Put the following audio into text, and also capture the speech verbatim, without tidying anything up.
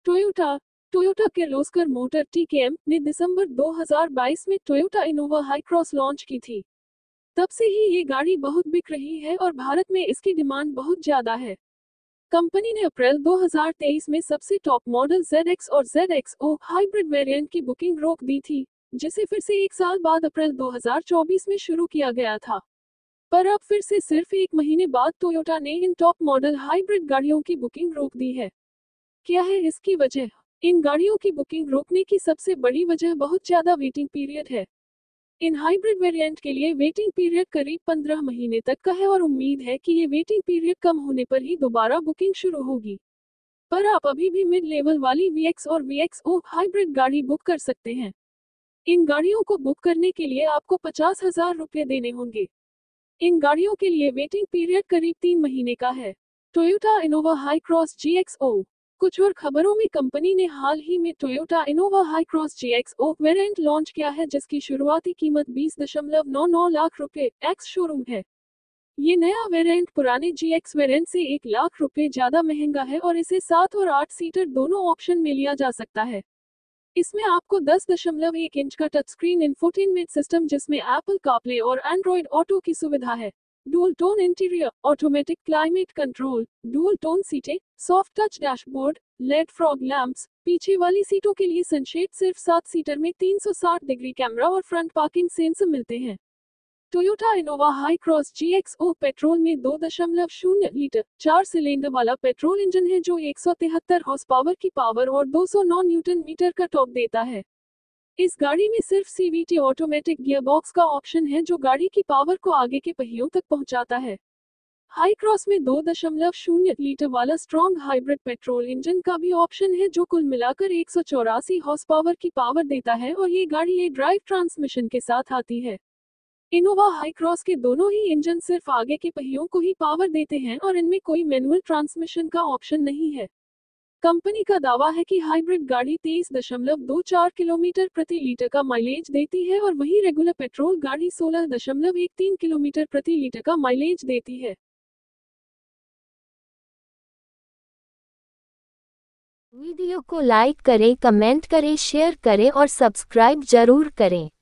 Toyota Toyota Kirloskar motor TKM ने दिसंबर दो हज़ार बाईस में Toyota Innova Hycross launch की थी। तब से ही ये गाड़ी बहुत बिक रही है और भारत में इसकी डिमांड बहुत ज्यादा है। कंपनी ने अप्रैल दो हज़ार तेईस में सबसे टॉप मॉडल ज़ेड एक्स और Z X O hybrid variant की बुकिंग रोक दी थी, जिसे फिर से एक साल बाद अप्रैल दो हज़ार चौबीस में शुरू किया गया था। पर अब फिर से सिर्फ एक महीने बाद टोयोटा ने इन टॉप मॉडल हाइब्रिड गाड़ियों की बुकिंग रोक दी है। क्या है इसकी वजह? इन गाड़ियों की बुकिंग रोकने की सबसे बड़ी वजह बहुत ज्यादा वेटिंग पीरियड है। इन हाइब्रिड वेरिएंट के लिए वेटिंग पीरियड करीब पंद्रह महीने तक का है और उम्मीद है कि ये वेटिंग पीरियड कम होने पर ही दोबारा बुकिंग शुरू होगी। पर आप अभी भी मिड लेवल वाली वी एक्स और वी एक्स ओ हाइब्रिड गाड़ी बुक कर सकते हैं। इन गाड़ियों को बुक करने के लिए आपको पचास हजार रुपये देने होंगे। इन गाड़ियों के लिए वेटिंग पीरियड करीब तीन महीने का है। Toyota Innova Hycross G X O. कुछ और खबरों में कंपनी ने हाल ही में Toyota Innova Hycross G X O variant launch किया है, जिसकी शुरुआती कीमत बीस दशमलव नौ नौ लाख रुपए एक्स शोरूम है। ये नया वेरिएंट पुराने जी एक्स वेरिएंट से एक लाख रुपए ज्यादा महंगा है और इसे सात और आठ सीटर दोनों ऑप्शन में लिया जा सकता है। इसमें आपको दस दशमलव एक इंच का टच स्क्रीन इंफोटेनमेंट सिस्टम, जिसमें एप्पल कारप्ले और एंड्रॉइड ऑटो की सुविधा है, dual tone interior, automatic climate control, dual tone सीटें, soft touch dashboard, LED fog lamps, पीछे वाली सीटों के लिए सनशेड, सिर्फ सात सीटर में तीन सौ साठ डिग्री कैमरा और फ्रंट पार्किंग सेंसर मिलते हैं। Toyota Innova Hycross G X O petrol में दो दशमलव शून्य लीटर चार सिलेंडर वाला पेट्रोल इंजन है, जो एक सौ तिहत्तर हॉर्स पावर की पावर और दो सौ नौ न्यूटन मीटर का टॉर्क देता है। इस गाड़ी में सिर्फ C V T automatic gearbox का ऑप्शन है, जो गाड़ी की पावर को आगे के पहियों तक पहुंचाता है। हाई क्रॉस में दो दशमलव शून्य लीटर वाला स्ट्रॉन्ग हाइब्रिड पेट्रोल इंजन का भी ऑप्शन है, जो कुल मिलाकर एक सौ चौरासी हॉर्स पावर की पावर देता है और ये गाड़ी ए ड्राइव ट्रांसमिशन के साथ आती है। इनोवा हाई क्रॉस के दोनों ही इंजन सिर्फ आगे के पहियों को ही पावर देते हैं और इनमें कोई मैनुअल ट्रांसमिशन का ऑप्शन नहीं है। कंपनी का दावा है कि हाइब्रिड गाड़ी तेईस दशमलव दो चार किलोमीटर प्रति लीटर का माइलेज देती है और वहीं रेगुलर पेट्रोल गाड़ी सोलह दशमलव एक तीन किलोमीटर प्रति लीटर का माइलेज देती है। वीडियो को लाइक करें, कमेंट करें, शेयर करें और सब्सक्राइब जरूर करें।